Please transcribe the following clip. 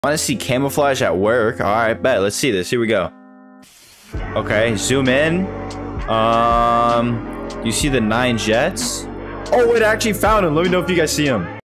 I want to see camouflage at work. All right, bet. Let's see this. Here we go. Okay, zoom in. You see the 9 jets? Oh, it actually found him. Let me know if you guys see him.